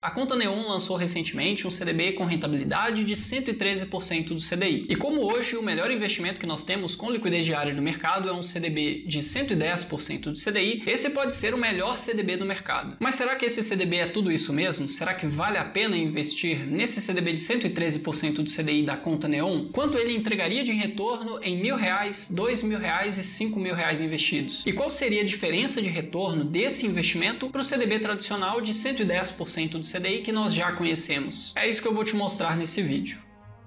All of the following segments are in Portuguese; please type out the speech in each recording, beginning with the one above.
A conta Neon lançou recentemente um CDB com rentabilidade de 113% do CDI. E como hoje o melhor investimento que nós temos com liquidez diária no mercado é um CDB de 110% do CDI, esse pode ser o melhor CDB do mercado. Mas será que esse CDB é tudo isso mesmo? Será que vale a pena investir nesse CDB de 113% do CDI da conta Neon? Quanto ele entregaria de retorno em R$1.000, R$2.000 e R$5.000 investidos? E qual seria a diferença de retorno desse investimento para o CDB tradicional de 110% do CDI que nós já conhecemos? É isso que eu vou te mostrar nesse vídeo.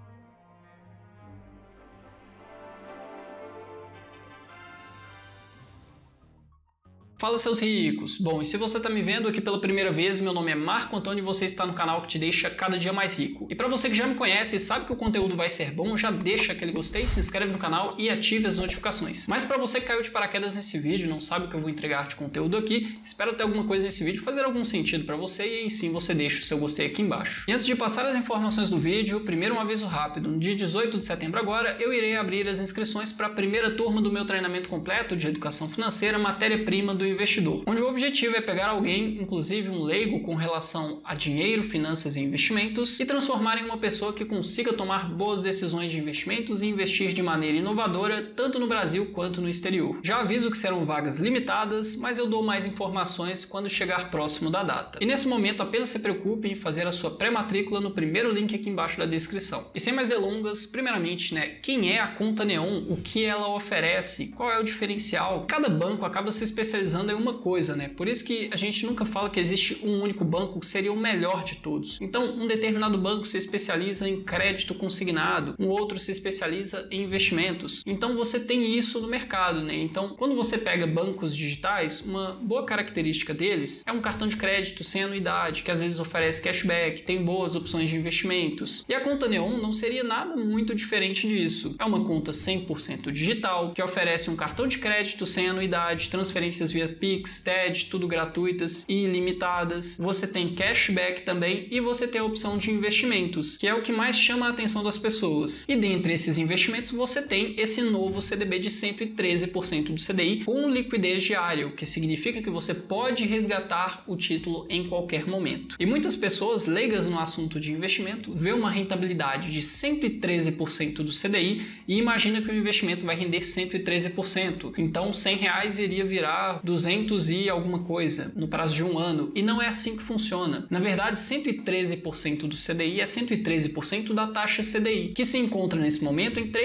Fala, seus ricos! Bom, e se você está me vendo aqui pela primeira vez, meu nome é Marco Antônio e você está no canal que te deixa cada dia mais rico. E para você que já me conhece e sabe que o conteúdo vai ser bom, já deixa aquele gostei, se inscreve no canal e ative as notificações. Mas para você que caiu de paraquedas nesse vídeo e não sabe o que eu vou entregar de conteúdo aqui, espero ter alguma coisa nesse vídeo fazer algum sentido para você e aí sim você deixa o seu gostei aqui embaixo. E antes de passar as informações do vídeo, primeiro um aviso rápido. No dia 18 de setembro agora, eu irei abrir as inscrições para a primeira turma do meu treinamento completo de educação financeira, matéria-prima do investidor, onde o objetivo é pegar alguém, inclusive um leigo com relação a dinheiro, finanças e investimentos, e transformar em uma pessoa que consiga tomar boas decisões de investimentos e investir de maneira inovadora, tanto no Brasil quanto no exterior. Já aviso que serão vagas limitadas, mas eu dou mais informações quando chegar próximo da data. E nesse momento apenas se preocupe em fazer a sua pré-matrícula no primeiro link aqui embaixo da descrição. E sem mais delongas, primeiramente, quem é a conta Neon? O que ela oferece? Qual é o diferencial? Cada banco acaba se especializando em uma coisa, Por isso que a gente nunca fala que existe um único banco que seria o melhor de todos. Então, um determinado banco se especializa em crédito consignado, um outro se especializa em investimentos. Então, você tem isso no mercado, Então, quando você pega bancos digitais, uma boa característica deles é um cartão de crédito sem anuidade, que às vezes oferece cashback, tem boas opções de investimentos. E a conta Neon não seria nada muito diferente disso. É uma conta 100% digital, que oferece um cartão de crédito sem anuidade, transferências via Pix, TED, tudo gratuitas e ilimitadas. Você tem cashback também e você tem a opção de investimentos, que é o que mais chama a atenção das pessoas. E dentre esses investimentos você tem esse novo CDB de 113% do CDI com liquidez diária, o que significa que você pode resgatar o título em qualquer momento. E muitas pessoas leigas no assunto de investimento vê uma rentabilidade de 113% do CDI e imagina que o investimento vai render 113%. Então R$100 iria virar 200 e alguma coisa no prazo de um ano, e não é assim que funciona. Na verdade, 113% do CDI é 113% da taxa CDI, que se encontra nesse momento em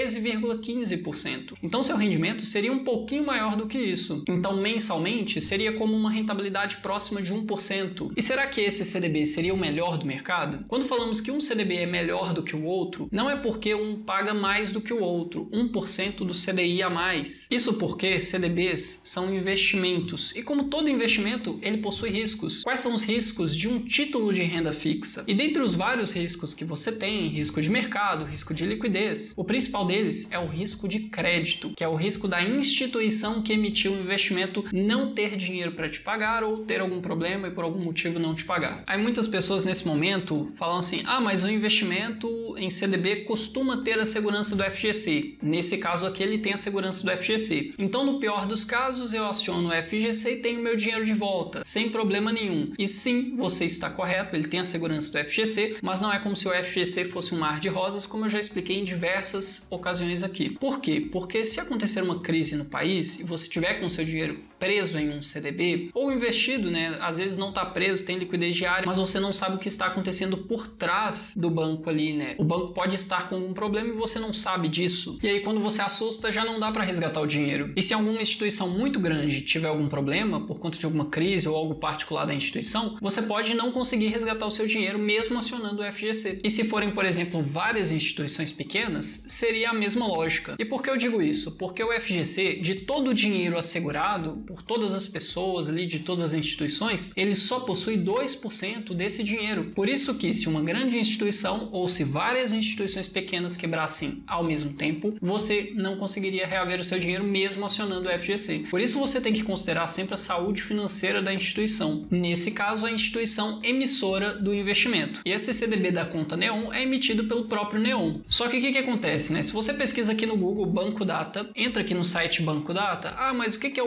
13,15%. Então seu rendimento seria um pouquinho maior do que isso. Então mensalmente seria como uma rentabilidade próxima de 1%. E será que esse CDB seria o melhor do mercado? Quando falamos que um CDB é melhor do que o outro, não é porque um paga mais do que o outro, 1% do CDI a mais. Isso porque CDBs são investimentos e como todo investimento, ele possui riscos. Quais são os riscos de um título de renda fixa? E dentre os vários riscos que você tem, risco de mercado, risco de liquidez, o principal deles é o risco de crédito, que é o risco da instituição que emitiu o investimento não ter dinheiro para te pagar ou ter algum problema e por algum motivo não te pagar. Aí muitas pessoas nesse momento falam assim, mas o investimento em CDB costuma ter a segurança do FGC. Nesse caso aqui ele tem a segurança do FGC. Então no pior dos casos eu aciono o FGC e tenho meu dinheiro de volta, sem problema nenhum. E sim, você está correto, ele tem a segurança do FGC, mas não é como se o FGC fosse um mar de rosas, como eu já expliquei em diversas ocasiões aqui. Por quê? Porque se acontecer uma crise no país e você tiver com seu dinheiro preso em um CDB ou investido, às vezes não está preso, tem liquidez diária, mas você não sabe o que está acontecendo por trás do banco ali, O banco pode estar com algum problema e você não sabe disso. E aí quando você assusta, já não dá para resgatar o dinheiro. E se alguma instituição muito grande tiver algum problema, por conta de alguma crise ou algo particular da instituição, você pode não conseguir resgatar o seu dinheiro mesmo acionando o FGC. E se forem, por exemplo, várias instituições pequenas, seria a mesma lógica. E por que eu digo isso? Porque o FGC, de todo o dinheiro assegurado por todas as pessoas ali, de todas as instituições, ele só possui 2% desse dinheiro. Por isso que se uma grande instituição ou se várias instituições pequenas quebrassem ao mesmo tempo, você não conseguiria reaver o seu dinheiro mesmo acionando o FGC. Por isso você tem que considerar sempre a saúde financeira da instituição. Nesse caso, a instituição emissora do investimento. E esse CDB da conta Neon é emitido pelo próprio Neon. Só que o que acontece, Se você pesquisa aqui no Google Banco Data, entra aqui no site Banco Data, mas o que é o Banco Data?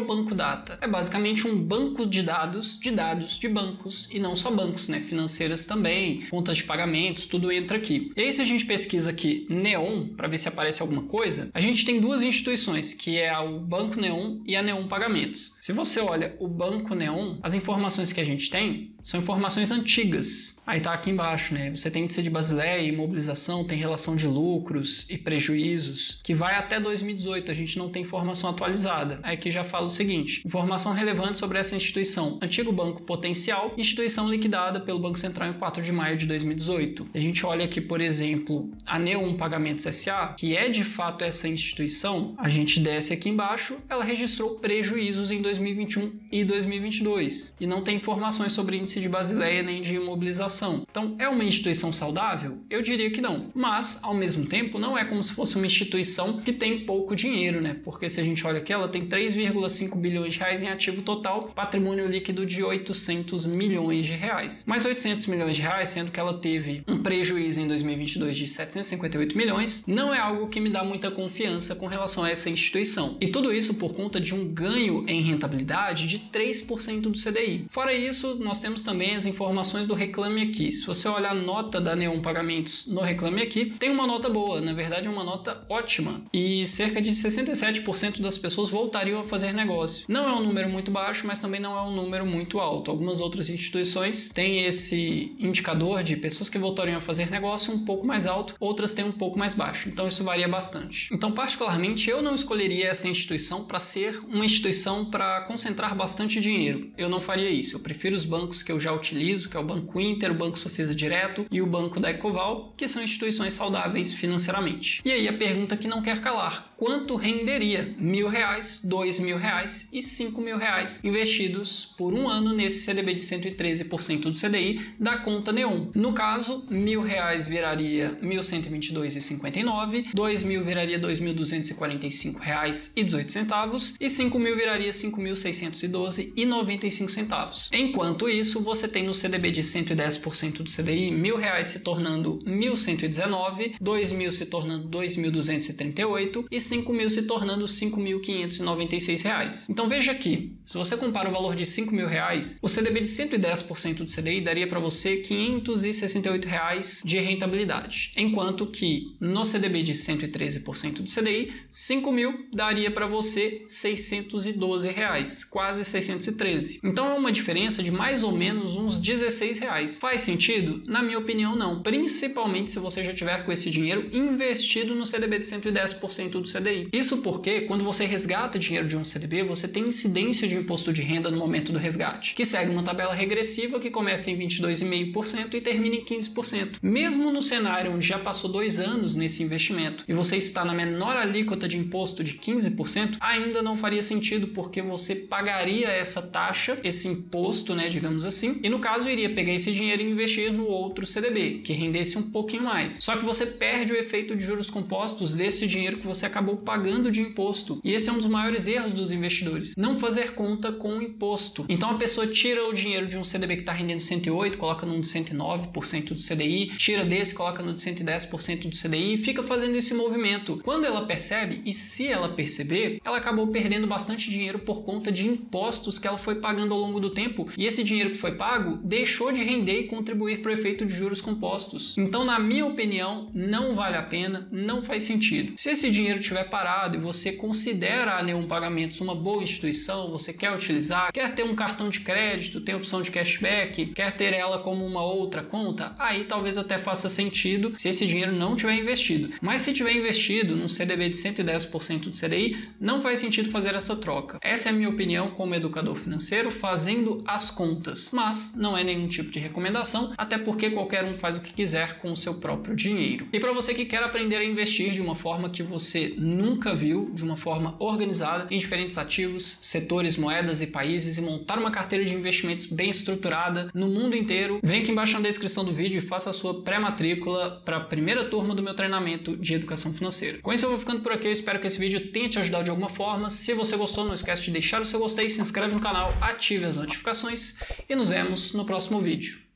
Data. É basicamente um banco de dados de bancos, e não só bancos, né? Financeiras também, contas de pagamentos, tudo entra aqui. E aí, se a gente pesquisa aqui Neon, para ver se aparece alguma coisa, a gente tem duas instituições, que é o Banco Neon e a Neon Pagamentos. Se você olha o Banco Neon, as informações que a gente tem são informações antigas. Aí tá aqui embaixo, né? Você tem índice de Basileia e imobilização, tem relação de lucros e prejuízos, que vai até 2018, a gente não tem informação atualizada. Aí aqui já fala o seguinte: informação relevante sobre essa instituição. Antigo banco potencial, instituição liquidada pelo Banco Central em 4 de maio de 2018. A gente olha aqui, por exemplo, a Neon Pagamentos S.A., que é de fato essa instituição, a gente desce aqui embaixo, ela registrou prejuízos em 2021 e 2022. E não tem informações sobre índice de Basileia nem de imobilização. Então, é uma instituição saudável? Eu diria que não. Mas, ao mesmo tempo, não é como se fosse uma instituição que tem pouco dinheiro, né? Porque se a gente olha aqui, ela tem 3,5 bilhões de reais em ativo total, patrimônio líquido de 800 milhões de reais. Mais 800 milhões de reais, sendo que ela teve um prejuízo em 2022 de 758 milhões, não é algo que me dá muita confiança com relação a essa instituição. E tudo isso por conta de um ganho em rentabilidade de 3% do CDI. Fora isso, nós temos também as informações do Reclame Aqui. Se você olhar a nota da Neon Pagamentos no Reclame Aqui, tem uma nota boa, na verdade é uma nota ótima, e cerca de 67% das pessoas voltariam a fazer negócio. Não é um número muito baixo, mas também não é um número muito alto. Algumas outras instituições têm esse indicador de pessoas que voltariam a fazer negócio um pouco mais alto, outras têm um pouco mais baixo, então isso varia bastante. Então, particularmente, eu não escolheria essa instituição para ser uma instituição para concentrar bastante dinheiro. Eu não faria isso. Eu prefiro os bancos que eu já utilizo, que é o Banco Inter, o Banco Sofisa Direto e o Banco da Ecoval, que são instituições saudáveis financeiramente. E aí a pergunta que não quer calar: quanto renderia R$1.000, R$2.000 e R$5.000 investidos por um ano nesse CDB de 113% do CDI da conta Neon? No caso, R$1.000 viraria R$ 1.122,59, R$2.000 viraria R$ 2.245,18 e R$5.000 viraria R$ 5.612,95. Enquanto isso, você tem no CDB de 110% do CDI, R$1.000 se tornando R$ 1.119, R$2.000 se tornando R$ 2.238 e R$5.000 se tornando R$ 5.596. Então veja aqui, se você compara o valor de R$5.000, o CDB de 110% do CDI daria para você R$ 568 de rentabilidade, enquanto que no CDB de 113% do CDI, R$5.000 daria para você R$ 612, quase 613. Então é uma diferença de mais ou menos uns R$16. Faz sentido? Na minha opinião, não. Principalmente se você já tiver com esse dinheiro investido no CDB de 110% do CDI. Isso porque, quando você resgata dinheiro de um CDB, você tem incidência de imposto de renda no momento do resgate, que segue uma tabela regressiva que começa em 22,5% e termina em 15%. Mesmo no cenário onde já passou 2 anos nesse investimento e você está na menor alíquota de imposto de 15%, ainda não faria sentido, porque você pagaria essa taxa, esse imposto, né, digamos assim, e no caso iria pegar esse dinheiro e investir no outro CDB, que rendesse um pouquinho mais. Só que você perde o efeito de juros compostos desse dinheiro que você acabou pagando de imposto. E esse é um dos maiores erros dos investidores: não fazer conta com o imposto. Então a pessoa tira o dinheiro de um CDB que está rendendo 108, coloca no de 109% do CDI, tira desse, coloca no de 110% do CDI e fica fazendo esse movimento. Quando ela percebe, e se ela perceber, ela acabou perdendo bastante dinheiro por conta de impostos que ela foi pagando ao longo do tempo, e esse dinheiro que foi pago deixou de render e contribuir para o efeito de juros compostos. Então, na minha opinião, não vale a pena, não faz sentido. Se esse dinheiro estiver parado e você considera a Neon Pagamentos uma boa instituição, você quer utilizar, quer ter um cartão de crédito, tem opção de cashback, quer ter ela como uma outra conta, aí talvez até faça sentido se esse dinheiro não tiver investido. Mas se tiver investido num CDB de 110% do CDI, não faz sentido fazer essa troca. Essa é a minha opinião como educador financeiro, fazendo as contas. Mas não é nenhum tipo de recomendação, até porque qualquer um faz o que quiser com o seu próprio dinheiro. E para você que quer aprender a investir de uma forma que você nunca viu, de uma forma organizada, em diferentes ativos, setores, moedas e países, e montar uma carteira de investimentos bem estruturada no mundo inteiro, vem aqui embaixo na descrição do vídeo e faça a sua pré-matrícula para a primeira turma do meu treinamento de educação financeira. Com isso eu vou ficando por aqui, eu espero que esse vídeo tenha te ajudado de alguma forma. Se você gostou, não esquece de deixar o seu gostei, se inscreve no canal, ative as notificações e nos vemos no próximo vídeo.